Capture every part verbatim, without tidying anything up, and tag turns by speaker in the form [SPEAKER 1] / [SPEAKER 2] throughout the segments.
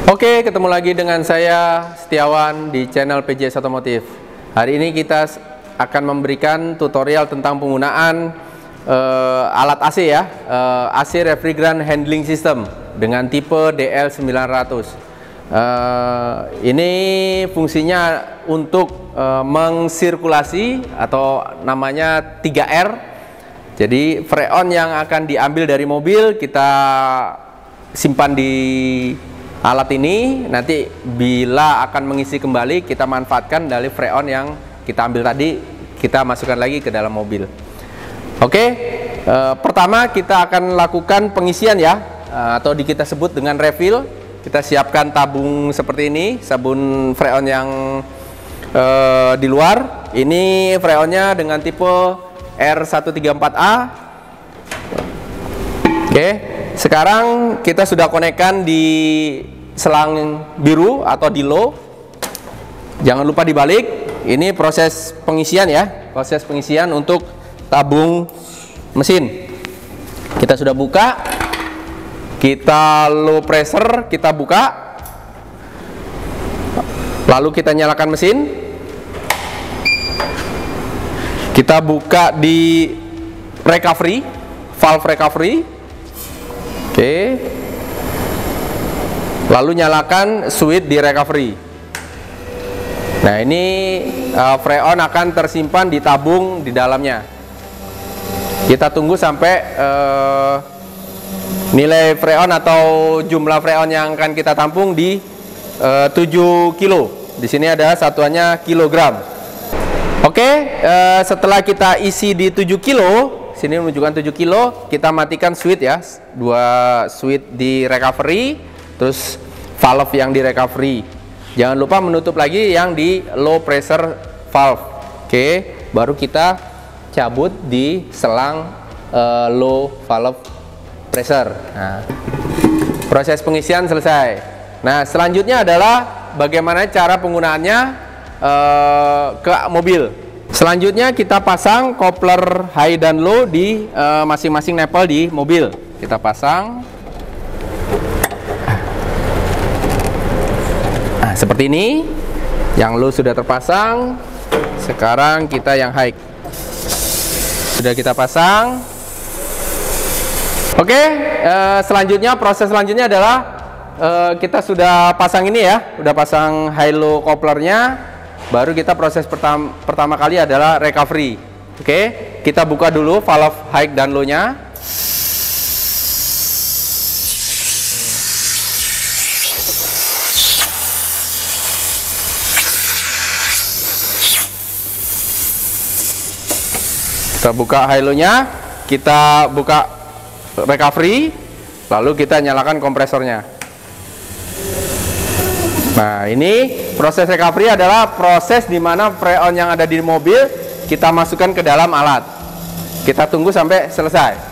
[SPEAKER 1] Oke, ketemu lagi dengan saya Setiawan di channel P J S Otomotif. Hari ini kita akan memberikan tutorial tentang penggunaan uh, alat A C ya, uh, A C Refrigerant Handling System dengan tipe D L sembilan ratus. Uh, ini fungsinya untuk uh, mengsirkulasi atau namanya tiga R. Jadi freon yang akan diambil dari mobil kita simpan di alat ini, nanti bila akan mengisi kembali kita manfaatkan dari freon yang kita ambil tadi, kita masukkan lagi ke dalam mobil. Oke, e, pertama kita akan lakukan pengisian ya, e, atau di kita sebut dengan refill. Kita siapkan tabung seperti ini, sabun freon yang e, di luar. Ini freonnya dengan tipe R seratus tiga puluh empat A. Oke, sekarang kita sudah konekkan di selang biru atau di low. Jangan lupa dibalik. Ini proses pengisian ya, proses pengisian untuk tabung mesin. Kita sudah buka. Kita low pressure, kita buka. Lalu kita nyalakan mesin. Kita buka di recovery, valve recovery. Oke. Lalu nyalakan switch di recovery. Nah, ini uh, freon akan tersimpan di tabung di dalamnya. Kita tunggu sampai uh, nilai freon atau jumlah freon yang akan kita tampung di uh, tujuh kilo. Di sini ada satuannya kilogram. Oke, uh, setelah kita isi di tujuh kilo, sini menunjukkan tujuh kilo, kita matikan switch ya. Dua switch di recovery, terus valve yang di recovery. Jangan lupa menutup lagi yang di low pressure valve. Oke, baru kita cabut di selang uh, low valve pressure. Nah, proses pengisian selesai. Nah, selanjutnya adalah bagaimana cara penggunaannya uh, ke mobil. Selanjutnya kita pasang coupler high dan low di masing-masing uh, nipple di mobil. Kita pasang. Nah, seperti ini. Yang low sudah terpasang. Sekarang kita yang high. Sudah kita pasang. Oke, uh, selanjutnya proses selanjutnya adalah uh, kita sudah pasang ini ya, sudah pasang high low couplernya. Baru kita proses pertama, pertama kali adalah recovery. Oke, kita buka dulu valve high dan low nya. Kita buka high low nya, kita buka recovery, lalu kita nyalakan kompresornya. Nah, ini proses recovery adalah proses di mana freon yang ada di mobil kita masukkan ke dalam alat. Kita tunggu sampai selesai.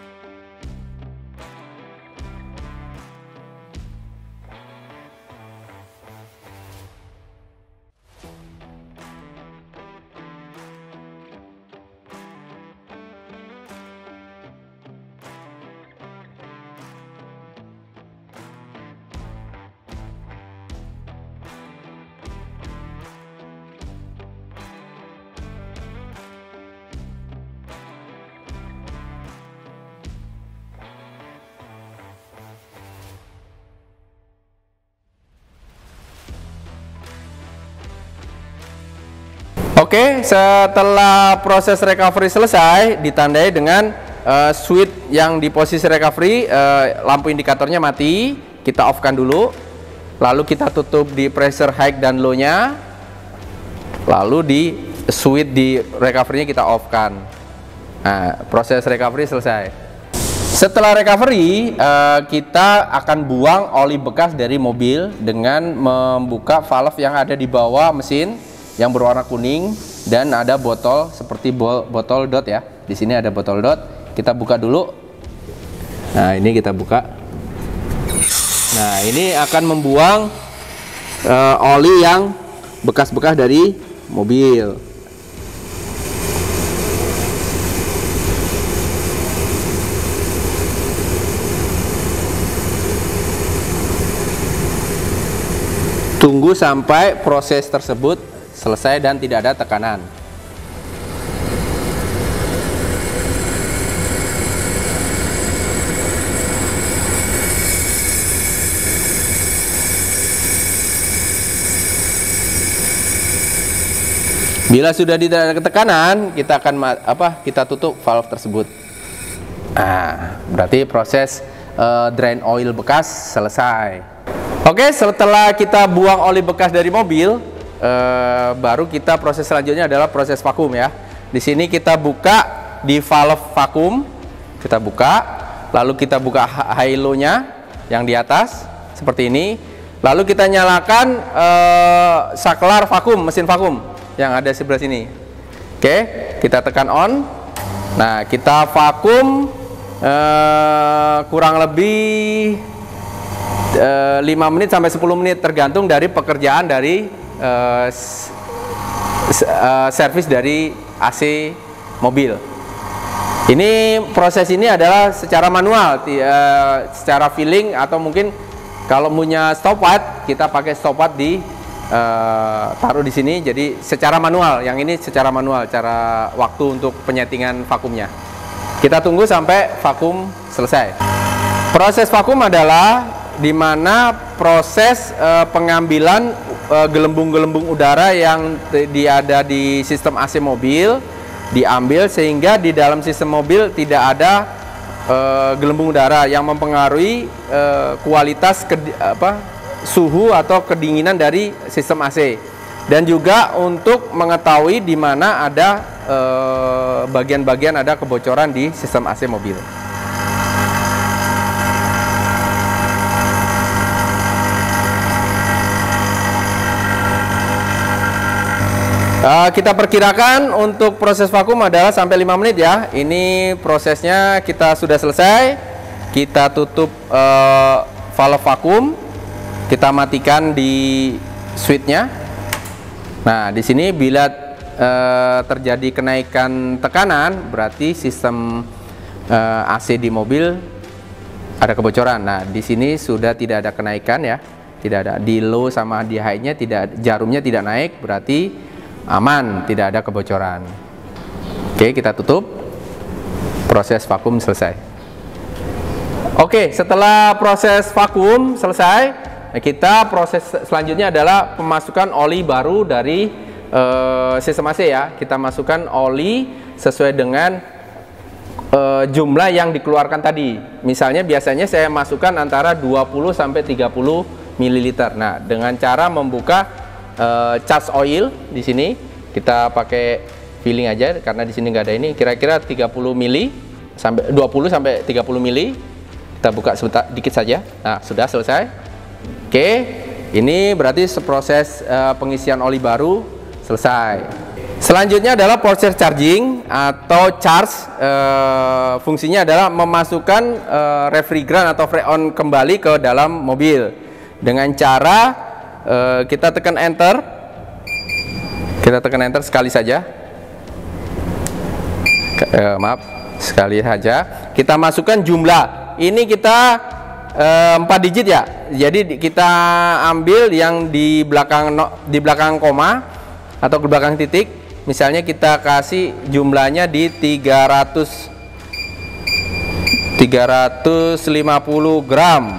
[SPEAKER 1] Oke, setelah proses recovery selesai, ditandai dengan uh, switch yang di posisi recovery, uh, lampu indikatornya mati, kita off-kan dulu. Lalu kita tutup di pressure high dan low-nya. Lalu di switch di recovery-nya kita off-kan. Nah, proses recovery selesai. Setelah recovery, uh, kita akan buang oli bekas dari mobil dengan membuka valve yang ada di bawah mesin yang berwarna kuning, dan ada botol seperti bo botol dot ya. Di sini ada botol dot. Kita buka dulu. Nah, ini kita buka. Nah, ini akan membuang uh, oli yang bekas-bekas dari mobil. Tunggu sampai proses tersebut selesai dan tidak ada tekanan. Bila sudah tidak ada tekanan, kita akan apa? Kita tutup valve tersebut. Nah, berarti proses uh, drain oil bekas selesai. Oke, setelah kita buang oli bekas dari mobil, uh, baru kita proses selanjutnya adalah proses vakum ya. Di sini kita buka di valve vakum, kita buka, lalu kita buka halonya yang di atas seperti ini. Lalu kita nyalakan uh, saklar vakum, mesin vakum yang ada sebelah sini. Oke, kita tekan on. Nah, kita vakum eh, kurang lebih eh, lima menit sampai sepuluh menit tergantung dari pekerjaan dari eh, eh, servis dari A C mobil. Ini proses ini adalah secara manual, eh, secara feeling, atau mungkin kalau punya stopwatch kita pakai stopwatch di Uh, taruh di sini, jadi secara manual. Yang ini secara manual, cara waktu untuk penyetingan vakumnya. Kita tunggu sampai vakum selesai. Proses vakum adalah dimana proses uh, pengambilan gelembung-gelembung uh, udara yang di, ada di sistem A C mobil diambil, sehingga di dalam sistem mobil tidak ada uh, gelembung udara yang mempengaruhi uh, kualitas ke, apa suhu atau kedinginan dari sistem A C, dan juga untuk mengetahui di mana ada bagian-bagian eh, ada kebocoran di sistem A C mobil. Uh, kita perkirakan untuk proses vakum adalah sampai lima menit ya. Ini prosesnya kita sudah selesai. Kita tutup uh, valve vakum. Kita matikan di switchnya. Nah, di sini bila e, terjadi kenaikan tekanan, berarti sistem e, A C di mobil ada kebocoran. Nah, di sini sudah tidak ada kenaikan ya, tidak ada di low sama di high-nya, tidak, jarumnya tidak naik, berarti aman, tidak ada kebocoran. Oke, kita tutup. Proses vakum selesai. Oke, setelah proses vakum selesai, kita proses selanjutnya adalah pemasukan oli baru dari uh, sistem A C ya. Kita masukkan oli sesuai dengan uh, jumlah yang dikeluarkan tadi. Misalnya biasanya saya masukkan antara dua puluh sampai tiga puluh mililiter. Nah, dengan cara membuka uh, charge oil di sini, kita pakai filling aja karena di sini nggak ada ini. Kira-kira tiga puluh mili sampai dua puluh sampai tiga puluh mili. Kita buka sebentar dikit saja. Nah, sudah selesai. Oke, ini berarti proses uh, pengisian oli baru selesai. Selanjutnya adalah proses charging atau charge. Uh, fungsinya adalah memasukkan uh, refrigeran atau freon kembali ke dalam mobil dengan cara uh, kita tekan enter. Kita tekan enter sekali saja. Uh, maaf, sekali saja. Kita masukkan jumlah. Ini kita empat digit ya, jadi kita ambil yang di belakang no, di belakang koma atau di belakang titik. Misalnya kita kasih jumlahnya di tiga ratus lima puluh gram.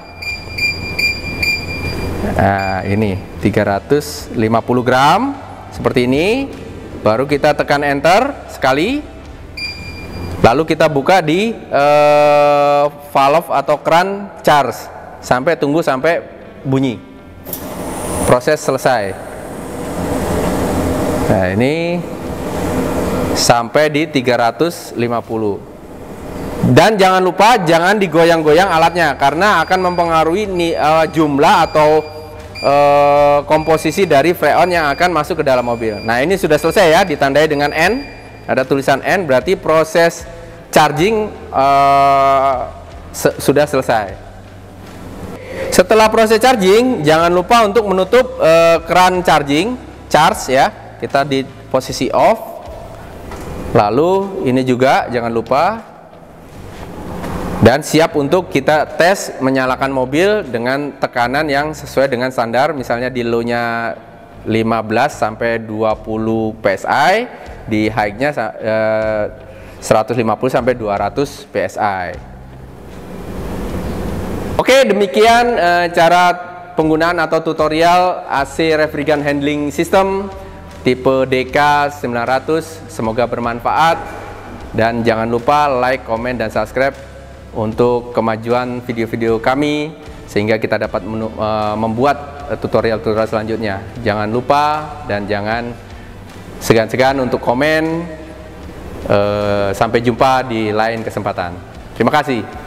[SPEAKER 1] Nah, ini tiga ratus lima puluh gram seperti ini. Baru kita tekan enter sekali. Lalu kita buka di uh, valve atau keran charge sampai tunggu sampai bunyi. Proses selesai. Nah, ini sampai di tiga ratus lima puluh. Dan jangan lupa jangan digoyang-goyang alatnya karena akan mempengaruhi nih, uh, jumlah atau uh, komposisi dari freon yang akan masuk ke dalam mobil. Nah, ini sudah selesai ya, ditandai dengan N. Ada tulisan N, berarti proses charging uh, se sudah selesai. Setelah proses charging, jangan lupa untuk menutup uh, keran charging, charge ya. Kita di posisi off. Lalu ini juga jangan lupa Dan siap untuk kita tes menyalakan mobil dengan tekanan yang sesuai dengan standar, misalnya di low-nya lima belas sampai dua puluh P S I, di high-nya eh, seratus lima puluh sampai dua ratus P S I. Oke, demikian eh, cara penggunaan atau tutorial A C Refrigerant Handling System tipe D K sembilan ratus. Semoga bermanfaat, dan jangan lupa like, komen, dan subscribe untuk kemajuan video-video kami, sehingga kita dapat membuat tutorial-tutorial selanjutnya. Jangan lupa dan jangan segan-segan untuk komen. Sampai jumpa di lain kesempatan. Terima kasih.